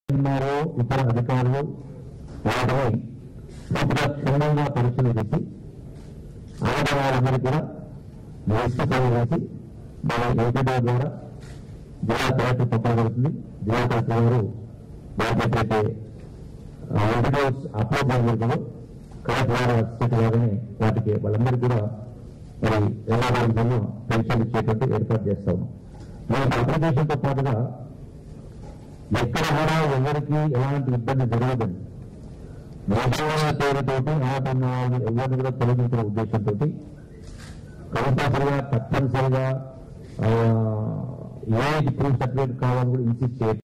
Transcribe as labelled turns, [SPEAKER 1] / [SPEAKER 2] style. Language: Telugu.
[SPEAKER 1] ఉన్నారో ఇతర అధికారులు వాటిని పూర్తిగా క్షుణ్ణంగా పరిశీలన చేసి ఆడవాళ్ళందరూ కూడా లిస్టు చేసి మన ఏపీడీ ద్వారా జిల్లా కలెక్టర్ పంపబడుతుంది. జిల్లా కలెక్టర్ గారు వాటికైతే ఏపీడీస్ అప్లోడ్ చేయగలుగుతారో కలెక్టర్ గారు అసిస్టెంట్ లాగానే వాటికి వాళ్ళందరికీ కూడా మరి 2 రోజుల్లో పెన్షన్ ఇచ్చేటువంటి ఏర్పాటు చేస్తాము. మనకు అప్లికేషన్తో పాటుగా ఎక్కడ కూడా ఎవరికి ఎలాంటి ఇబ్బంది జరగదండి. నిజమైన పేరుతోటి ఆటన్న వాళ్ళు ఎవరిని కూడా తొలగించిన ఉద్దేశంతో కంపల్సరిగా తప్పనిసరిగా ఏజ్ ప్రూఫ్ సర్టిఫికేట్ కావాలని కూడా ఇన్సిస్ట్ చేయాలి.